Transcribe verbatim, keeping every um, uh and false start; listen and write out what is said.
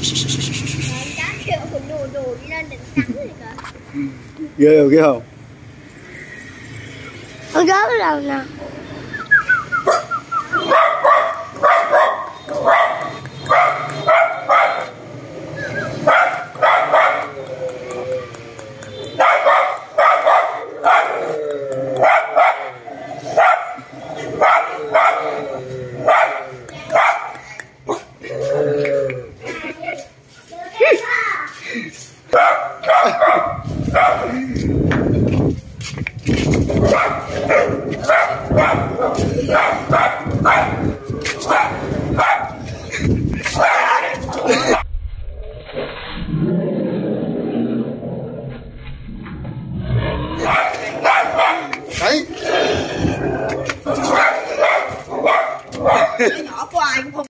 Cá kêu đồ đồ đi lên đỉnh cắn rồi kìa. Ghê không, ghê không? Con gớm đâu nè. Đấy. Nhỏ của ai cũng không